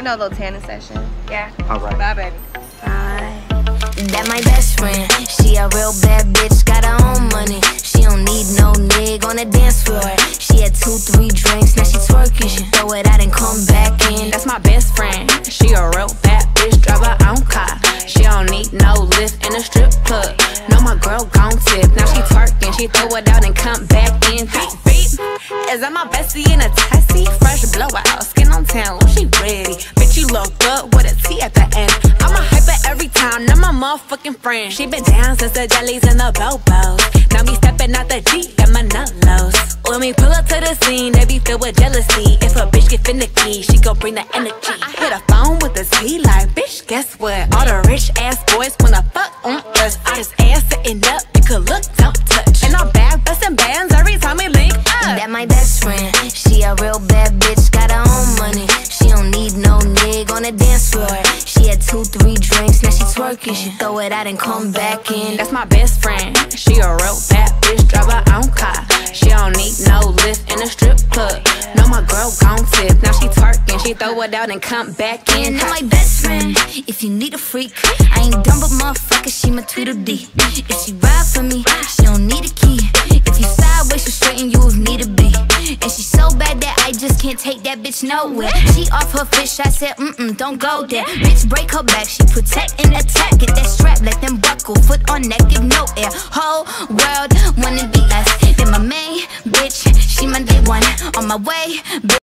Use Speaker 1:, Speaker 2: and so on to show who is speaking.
Speaker 1: know, a little tanning session. Yeah.
Speaker 2: All right.
Speaker 1: Bye, baby.
Speaker 3: Bye. That my best friend. She a real bad bitch, got her own money. She don't need no nigga on the dance floor. She had 2-3 drinks, now she twerking. She throw it out and come back in.
Speaker 4: That's my best friend. She a real bad bitch, drive her own car. She don't need no lift in a strip club. No, my girl gon' tip. Now she twerking, she throw it out and come back in. Beep, beep. Is that my bestie in a tessie? Fresh blowout, skin on tan, look, she ready. Bitch, you look good with a T at the end. I'm a hyper every time, now my motherfucking friend. She been down since the jellies and the bobos. Now me stepping out the Jeep, got my nut lows. When we pull up to the scene, they be filled with jealousy. If a bitch get finicky, she gon' bring the energy. I hit a phone with a T like, bitch, guess what? All the rich ass boys wanna fuck on us. I just ass sitting up, you could look, don't touch. And I'm back bustin' bands every time we link up.
Speaker 3: That my best friend. She a real bad bitch, got her own money. She don't need no nigga on the dance floor. She had 2-3 drinks, now she twerking. She throw it out and come back in.
Speaker 4: That's my best friend. She a real bad bitch, drive her own car. She don't need no lift in a strip club. No, my girl gon' tip. Now she twerking, she throw it out and come back in.
Speaker 3: That my best friend. If you need a freak, I ain't dumb but motherfucker, she my Tweedledee. If she ride for me, she don't need a key. If you sideways, you straight and you need a B. And she so bad that I just can't take that bitch nowhere. She off her fish, I said, don't go there. Bitch, break her back, she protect and attack. Get that strap, let them buckle, foot on neck, give no air. Whole world wanna be us. Then my main bitch, she my day one. On my way,